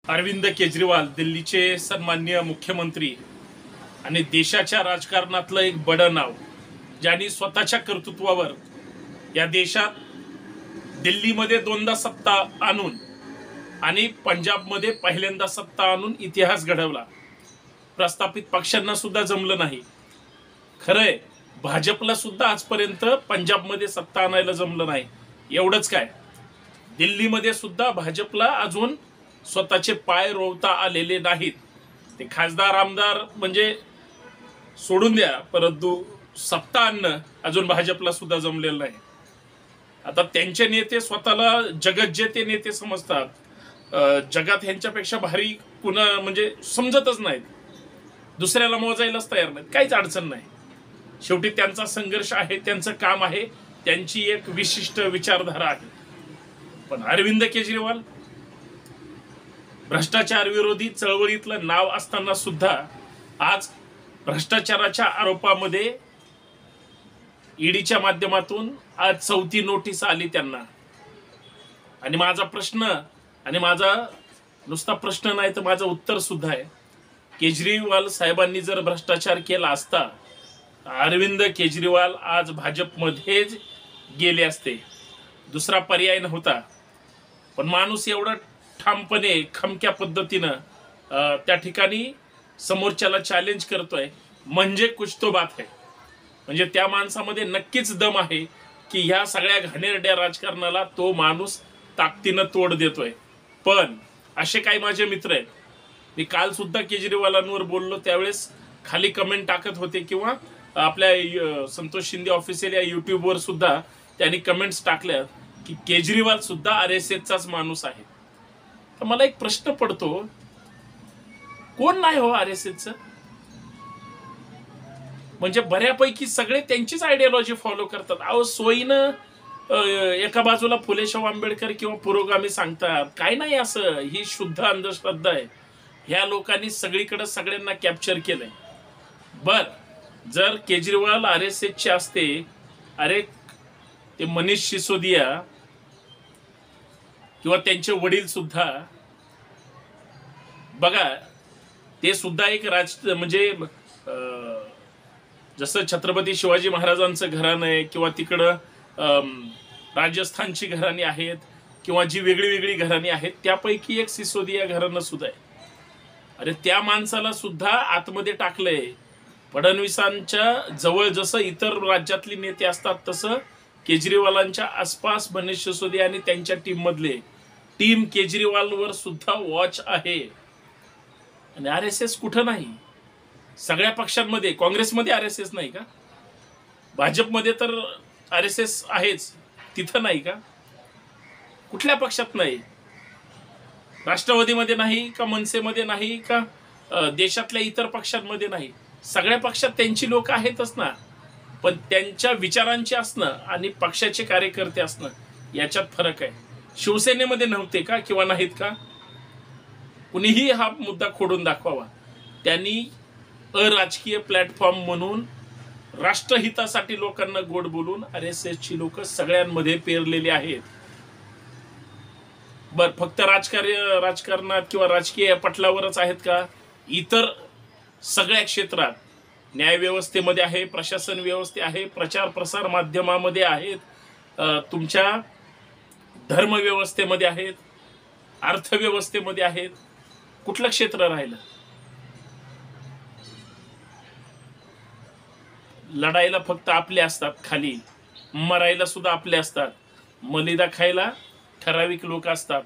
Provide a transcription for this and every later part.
अरविंद केजरीवाल दिल्लीचे सन्माननीय मुख्यमंत्री आणि देशाच्या राजकारणातलं एक बडं नाव, ज्यांनी स्वतःच्या कर्तृत्वावर या देशात दिल्लीमध्ये दोनदा सत्ता आणून आणि पंजाबमध्ये पहिल्यांदा सत्ता आणून इतिहास घडवला. प्रस्थापित पक्षांना सुद्धा जमलं नाही. खरंय, भाजपला सुद्धा आजपर्यंत पंजाबमध्ये सत्ता आणायला जमलं नाही. एवढंच काय, दिल्लीमध्ये सुद्धा भाजपला अजून स्वतःचे पाय रोवता आलेले नाहीत. ते खासदार आमदार म्हणजे सोडून द्या, परंतु सत्ता आणणं अजून भाजपला सुद्धा जमलेलं नाही. आता त्यांचे नेते स्वतःला जगज्जेते नेते समजतात. जगात ह्यांच्यापेक्षा भारी कुणा म्हणजे समजतच नाहीत. दुसऱ्याला मोजायलाच तयार नाहीत. काहीच अडचण नाही. शेवटी त्यांचा संघर्ष आहे, त्यांचं काम आहे, त्यांची एक विशिष्ट विचारधारा आहे. पण अरविंद केजरीवाल भ्रष्टाचार विरोधी चळवळीतलं नाव असताना सुद्धा आज भ्रष्टाचाराच्या आरोपामध्ये ईडीच्या माध्यमातून आज 4थी नोटीस आली त्यांना. आणि माझा प्रश्न, आणि माझा नुसता प्रश्न नाही तर माझं उत्तर सुद्धा आहे, केजरीवाल साहेबांनी जर भ्रष्टाचार केला असता, अरविंद केजरीवाल आज भाजपमध्येच गेले असते. दुसरा पर्याय नव्हता. पण माणूस एवढा ठामपणे खमक्या पद्धतीनं त्या ठिकाणी समोरच्याला चॅलेंज करतोय म्हणजे कुछ तो बात है. म्हणजे त्या माणसामध्ये नक्कीच दम आहे की ह्या सगळ्या घाणेरड्या राजकारणाला तो माणूस ताकदीनं तोड देतोय. पण असे काही माझे मित्र आहेत, मी काल सुद्धा केजरीवालांवर बोललो, त्यावेळेस खाली कमेंट टाकत होते किंवा आपल्या संतोष शिंदे ऑफिशियल या युट्यूबवर सुद्धा त्यांनी कमेंट्स टाकल्या की केजरीवाल सुद्धा RSSचाच माणूस आहे. तर मला एक प्रश्न पडतो, कोण नाही हो RSSचं? म्हणजे बऱ्यापैकी सगळे त्यांचीच आयडियोलॉजी फॉलो करतात. अहो, सोयीनं एका बाजूला फुले शाहू आंबेडकर किंवा पुरोगामी सांगतात. काय नाही असं, ही शुद्ध अंधश्रद्धा आहे. ह्या लोकांनी सगळीकडे सगळ्यांना कॅप्चर केलंय. बर, जर केजरीवाल RSSचे असते, अरे ते मनीष सिसोदिया किंवा त्यांचे वडील सुद्धा बघा, ते सुद्धा एक म्हणजे जसं छत्रपती शिवाजी महाराजांचं घराणं आहे किंवा तिकडं राजस्थानची घराणी आहेत किंवा जी वेगळी वेगळी घराणी आहेत, त्यापैकी एक सिसोदिया घराणं सुद्धा आहे. अरे त्या माणसाला सुद्धा आतमध्ये टाकलंय. फडणवीसांच्या जवळ जसं इतर राज्यातली नेते असतात, तसं केजरीवालांच्या आसपास मनीष सिसोदिया आणि त्यांच्या टीम केजरीवालवर सुद्धा वॉच आहे. आणि RSS कुठं नाही? सगळ्या पक्षांमध्ये. काँग्रेसमध्ये RSS नाही का? भाजपमध्ये तर RSS आहेच, तिथं नाही का? कुठल्या पक्षात नाही? राष्ट्रवादीमध्ये नाही का? मनसेमध्ये नाही का? देशातल्या इतर पक्षांमध्ये नाही? सगळ्या पक्षात त्यांची लोक आहेतच ना. पण त्यांच्या विचारांचे असणं आणि पक्षाचे कार्यकर्ते असणं याच्यात फरक आहे. शिवसेनेमध्ये नव्हते का किंवा नाहीत का? कुणीही हा मुद्दा खोडून दाखवावा. त्यांनी अराजकीय प्लॅटफॉर्म म्हणून राष्ट्रहितासाठी लोकांना गोड बोलून RSSची लोक सगळ्यांमध्ये पेरलेली आहेत. बर, फक्त राजकारणात किंवा राजकीय पटलावरच आहेत का? इतर सगळ्या क्षेत्रात, न्यायव्यवस्थेमध्ये आहे, प्रशासन व्यवस्थे आहे, प्रचार प्रसार माध्यमामध्ये आहेत, तुमच्या धर्मव्यवस्थेमध्ये आहेत, अर्थव्यवस्थेमध्ये आहेत. कुठलं क्षेत्र राहिलं? लढायला फक्त आपले असतात, खाली मरायला सुद्धा आपले असतात, मलिदा खायला ठराविक लोक असतात.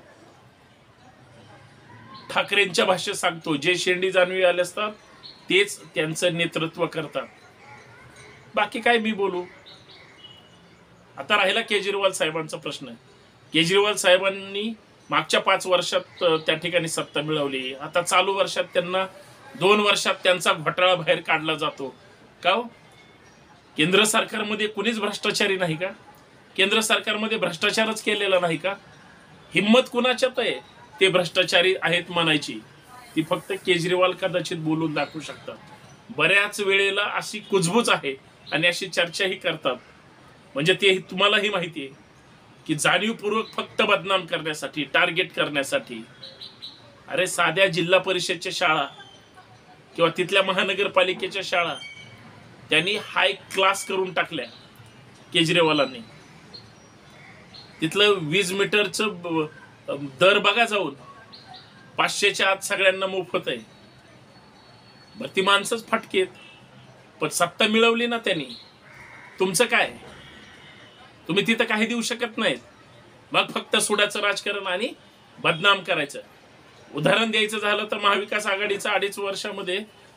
ठाकरेंच्या भाषेत सांगतो, जे शेंडी जानवी आले असतात तेच त्यांचं नेतृत्व करतात. बाकी काय मी बोलू? आता राहिला केजरीवाल साहेबांचा प्रश्न. केजरीवाल साहेबांनी मागच्या 5 वर्षात त्या ठिकाणी सत्ता मिळवली. आता चालू वर्षात त्यांना 2 वर्षात त्यांचा घोटाळा बाहेर काढला जातो का? केंद्र सरकारमध्ये कुणीच भ्रष्टाचारी नाही का? केंद्र सरकारमध्ये भ्रष्टाचारच केलेला नाही का? हिम्मत कुणाच्यात आहे ते भ्रष्टाचारी आहेत म्हणायची? ती फक्त केजरीवाल कदाचित बोलून दाखवू शकतात. बऱ्याच वेळेला अशी कुजबूज आहे आणि अशी चर्चाही करतात. म्हणजे ते तुम्हालाही माहिती आहे की जाणीवपूर्वक फक्त बदनाम करण्यासाठी, टार्गेट करण्यासाठी. अरे साध्या जिल्हा परिषदच्या शाळा किंवा तिथल्या महानगरपालिकेच्या शाळा त्यांनी हाय क्लास करून टाकल्या केजरीवालांनी. तिथलं 20 मीटरचं दर बघा जाऊन, 500च्या आत सगळ्यांना मोफत आहे. बरं ती माणसंच फटकेत, पण सत्ता मिळवली ना त्यांनी. तुमचं काय? तुम्ही तिथं काही देऊ शकत नाहीत. मग फक्त सुडाचं राजकारण आणि बदनाम करायचं. उदाहरण द्यायचं झालं तर महाविकास आघाडीचं 2.5 वर्षामध्ये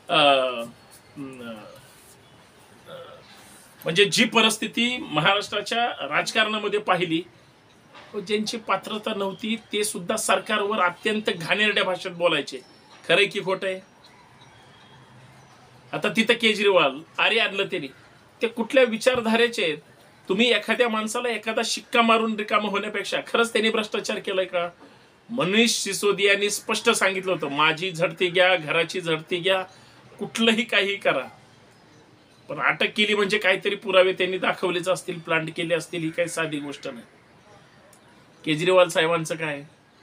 म्हणजे जी परिस्थिती महाराष्ट्राच्या राजकारणामध्ये पाहिली, ज्यांची पात्रता नव्हती ते सुद्धा सरकारवर अत्यंत घाणेरड्या भाषेत बोलायचे. खरंय की खोटं आहे? आता तिथं केजरीवाल अरे आणलं त्यांनी, ते कुठल्या विचारधारेचे आहेत? तुम्ही एखाद्या माणसाला एखादा शिक्का मारून रिकाम होण्यापेक्षा खरंच त्यांनी भ्रष्टाचार केलाय का? मनीष सिसोदियांनी स्पष्ट सांगितलं होतं, माझी झडती घ्या, घराची झडती घ्या, कुठलंही काही करा, पण अटक केली म्हणजे काहीतरी पुरावे त्यांनी दाखवलेच असतील, प्लांट केले असतील. ही काही साधी गोष्ट नाही. केजरीवाल साहेबांचं काय?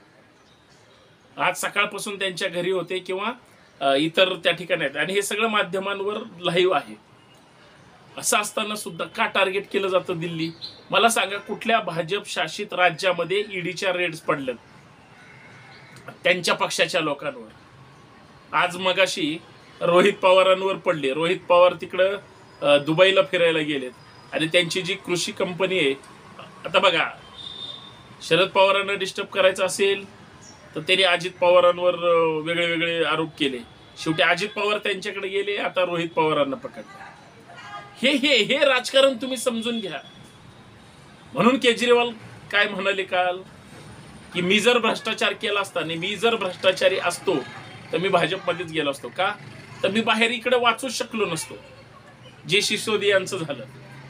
आज सकाळपासून त्यांच्या घरी होते किंवा इतर त्या ठिकाणी आहेत आणि हे सगळं माध्यमांवर लाईव्ह आहे. असं असताना सुद्धा का टार्गेट केलं जातं दिल्ली? मला सांगा, कुठल्या भाजप शासित राज्यामध्ये ईडीच्या रेड्स पडल्यात त्यांच्या पक्षाच्या लोकांवर? आज मगाशी रोहित पवारांवर पडले. रोहित पवार तिकडं दुबईला फिरायला गेलेत आणि त्यांची जी कृषी कंपनी आहे, आता बघा, शरद पवारांना डिस्टर्ब करायचं असेल तर त्यांनी अजित पवारांवर वेगळे वेगळे आरोप केले. शेवटी अजित पवार त्यांच्याकडे गेले, आता रोहित पवारांना पकडले. हे हे हे राजकारण तुम्ही समजून घ्या. म्हणून केजरीवाल काय म्हणाले काल, की मी जर भ्रष्टाचार केला असता आणि मी जर भ्रष्टाचारी असतो तर मी भाजपमध्येच गेलो असतो. का? तर मी बाहेर इकडे वाचूच शकलो नसतो, जे सिसोदियांचं झालं.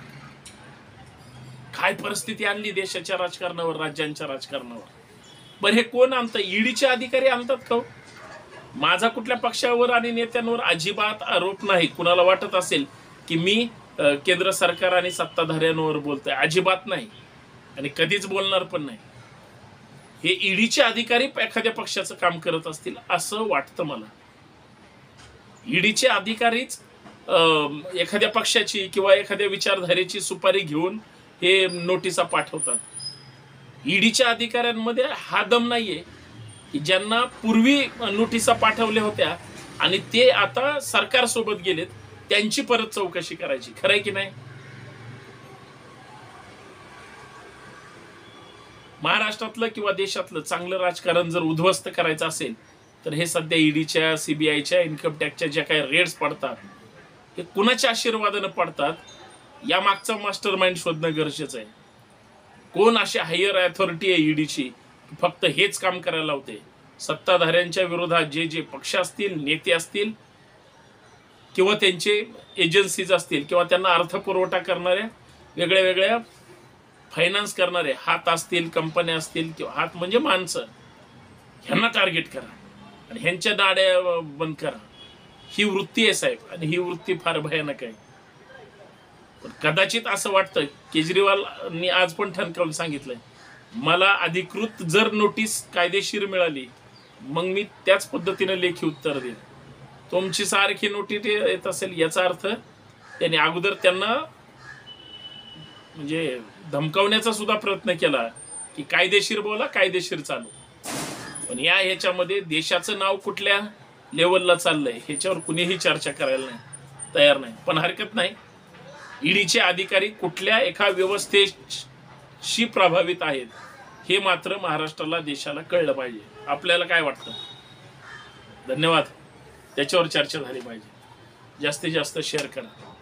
काय परिस्थिती आणली देशाच्या राजकारणावर, राज्यांच्या राजकारणावर. बरं हे कोण आणतं? ईडीचे अधिकारी आणतात का? माझा कुठल्या पक्षावर आणि नेत्यांवर अजिबात आरोप नाही. कुणाला वाटत असेल की मी केंद्र सरकार आणि सत्ताधाऱ्यांवर बोलतोय, अजिबात नाही आणि कधीच बोलणार पण नाही. हे ईडीचे अधिकारी एखाद्या पक्षाचं काम करत असतील असं वाटतं मला. ईडीचे अधिकारीच एखाद्या पक्षाची किंवा एखाद्या विचारधारेची सुपारी घेऊन हे नोटिसा पाठवतात. ईडीच्या अधिकाऱ्यांमध्ये हा दम नाहीये की ज्यांना पूर्वी नोटिसा पाठवल्या होत्या आणि ते आता सरकार सोबत गेलेत, त्यांची परत चौकशी करायची. खरंय की नाही? महाराष्ट्रातलं किंवा देशातलं चांगलं राजकारण जर उद्ध्वस्त करायचं असेल तर हे सध्या ईडीच्या, सीबीआयच्या, इन्कम टॅक्सच्या ज्या काही रेड्स पडतात, हे कुणाच्या आशीर्वादानं पडतात या मागचा मास्टर माइंड शोधणं गरजेचं आहे. कोण अशी हायर अथॉरिटी आहे ईडीची फक्त हेच काम करायला लावते? सत्ताधाऱ्यांच्या विरोधात जे जे पक्ष असतील, नेते असतील किंवा त्यांचे एजन्सीज असतील किंवा त्यांना अर्थपुरवठा करणाऱ्या वेगळ्या वेगळ्या फायनान्स करणारे हात असतील, कंपन्या असतील, किंवा हात म्हणजे माणसं, ह्यांना टार्गेट करा आणि ह्यांच्या दाड्या बंद करा. ही वृत्ती आहे साहेब, आणि ही वृत्ती फार भयानक आहे. पण कदाचित असं वाटतं, केजरीवालनी आज पण ठणकावून सांगितलंय, मला अधिकृत जर नोटीस कायदेशीर मिळाली मग मी त्याच पद्धतीने लेखी उत्तर देईन. तुमची सारखी नोटीस येत असेल याचा अर्थ त्यांनी अगोदर त्यांना म्हणजे धमकावण्याचा सुद्धा प्रयत्न केला की कायदेशीर बोला, कायदेशीर चालू. पण ह्याच्यामध्ये देशाचं नाव कुठल्या लेवलला चाललंय ह्याच्यावर कुणीही चर्चा करायला तयार नाही. पण हरकत नाही, ईडीचे अधिकारी कुठल्या एका व्यवस्थेशी प्रभावित आहेत हे मात्र महाराष्ट्राला, देशाला कळलं पाहिजे. आपल्याला काय वाटतं? धन्यवाद. त्याच्यावर चर्चा झाली पाहिजे. जास्तीत जास्त शेअर करा.